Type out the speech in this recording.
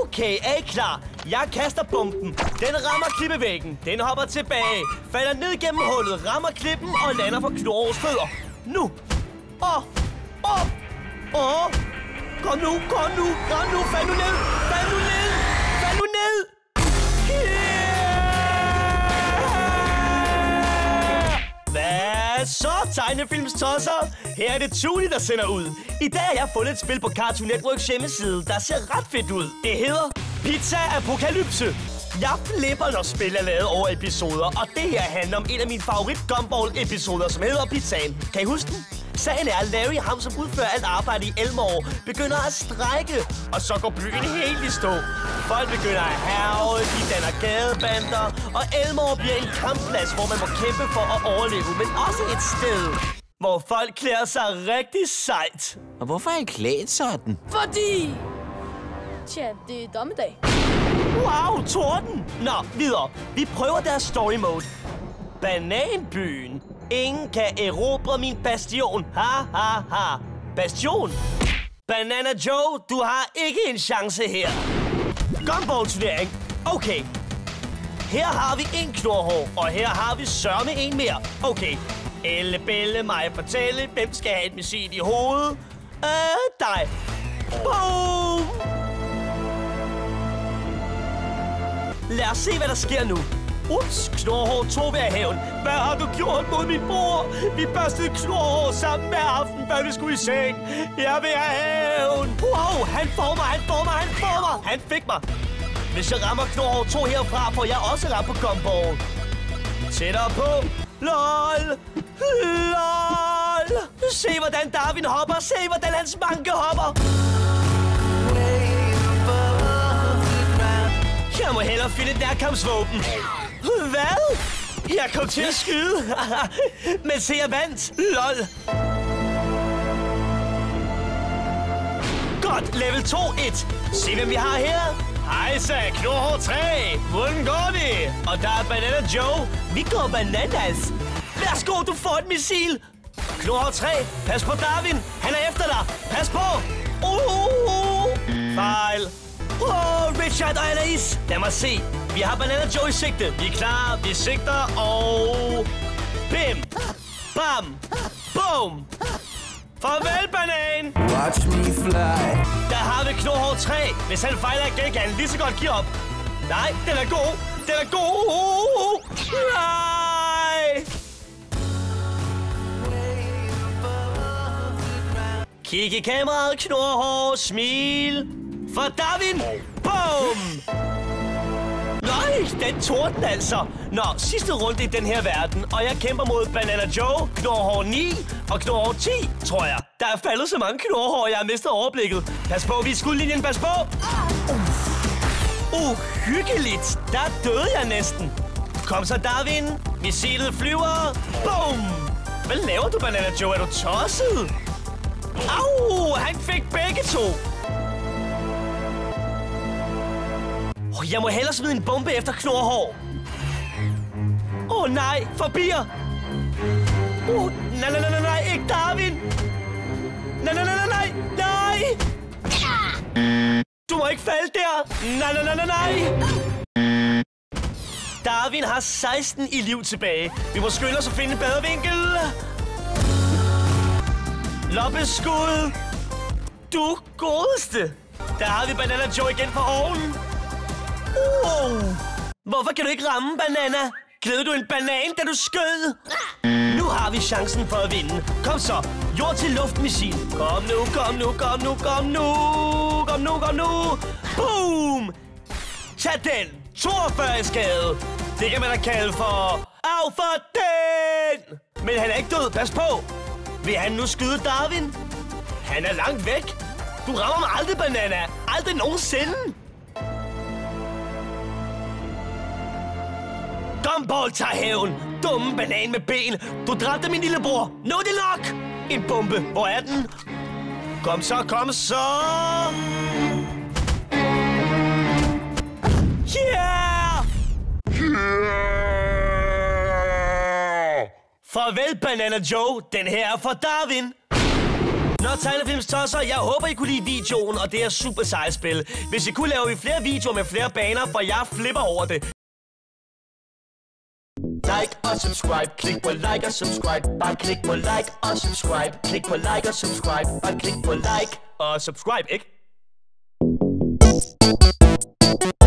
Okay, er I klar? Jeg kaster bomben. Den rammer klippevæggen. Den hopper tilbage. Falder ned gennem hullet, rammer klippen og lander for Knurhårs fødder. Nu. Kom nu. Fald nu ned. Fald nu ned. Hvad så, tegnefilmstosser? Her er det Tuli, der sender ud. I dag har jeg fundet et spil på Cartoon Networks hjemmeside, der ser ret fedt ud. Det hedder Pizza Apokalypse. Jeg flipper, når spil er lavet over episoder, og det her handler om en af mine favorit Gumball-episoder, som hedder Pizzaen. Kan I huske den? Sagen er, at Larry, ham som udfører alt arbejde i Elmore, begynder at strejke, og så går byen helt i stå. Folk begynder at hærge, de danner gadebander, og Elmore bliver en kampplads, hvor man må kæmpe for at overleve, men også et sted, hvor folk klæder sig rigtig sejt. Og hvorfor er I klædt sådan? Fordi... Tja, det er dommedag. Wow, torden! Nå, videre. Vi prøver deres story mode. Bananbyen. Ingen kan erobre min bastion. Ha. Bastion? Banana Joe, du har ikke en chance her. Gumball-turnering. Okay. Her har vi en Knurhår, og her har vi sørme en mere. Okay. Elle Belle, mig fortælle, hvem skal have et missil i hovedet? Dig. Boom! Lad os se, hvad der sker nu. Ups, Knurhår tog ved hævn. Hvad har du gjort mod min bror? Vi børstede Knurhår sammen hver aften, før vi skulle i seng. Jeg vil have hævn. Wow, han får mig. Han fik mig. Hvis jeg rammer Knurhår 2 herfra, får jeg også ramt på Gumball. Tættere på. LOL. Se, hvordan Darwin hopper. Se, hvordan hans manke hopper. Jeg må hellere finde et nærkampsvåben. Hvad? Jeg kom til at skyde. Men se, jeg vandt. LOL. Godt, level 2-1. Se, hvem vi har her. Hejsa, Knurhår 3. Hvordan går det? Og der er Banana Joe. Vi går bananas. Værsgo, du får et missil. Knurhår 3, pas på Darwin. Han er efter dig. Pas på. Fejl. Richard og Anais. Lad mig se. Vi har Banana Joe i sigte. Vi er klar. Vi sigter og... Bim. Bam. Boom. Farvel, banan. Watch me fly. Der har vi Knurhår 3. Hvis han fejler igen, kan han lige så godt give op. Nej, den er god. Nej. Kig i kameraet, Knurhår. Smil. For Darwin. Boom. Nej, den torden altså. Nå, sidste runde i den her verden, og jeg kæmper mod Banana Joe, Knurhår 9 og Knurhår 10, tror jeg. Der er faldet så mange Knurhår, jeg har mistet overblikket. Pas på, vi er skudlinjen, pas på. Hyggeligt. Der døde jeg næsten. Kom så, Darwin. Missilet flyver. Boom. Hvad laver du, Banana Joe? Er du tosset? Au, han fik begge to. Jeg må hellere smide en bombe efter Knurhår. Nej, forbier. Nej, ikke Darwin. Nej. Du må ikke falde der. Nej. Darwin har 16 i liv tilbage. Vi må skynde os at finde en bedre vinkel. Loppeskud. Du godeste. Der har vi Banana Joe igen fra oven. Hvorfor kan du ikke ramme, Banana? Glæder du en banan, da du skød? Nu har vi chancen for at vinde. Kom så. Jord til luftmissil. Kom nu. Boom! Tag den. 42 skade. Det kan man da kalde for... Au for den! Men han er ikke død. Pas på. Vil han nu skyde Darwin? Han er langt væk. Du rammer mig aldrig, Banana. Aldrig nogensinde. Gumball tager hævn. Dumme banan med ben. Du dræbte min lillebror. Nu er det nok. En bombe. Hvor er den? Kom så. Yeah! Farvel, Banana Joe. Den her er for Darwin. Nå, tegnefilmstosser, jeg håber, I kunne lide videoen, og det er super sejt spil. Hvis I kunne, laver vi flere videoer med flere baner, for jeg flipper over det. Like og subscribe, klik på like og subscribe. Bare klik på like og subscribe. Klik på like og subscribe. Bare klik på like og subscribe, ikke?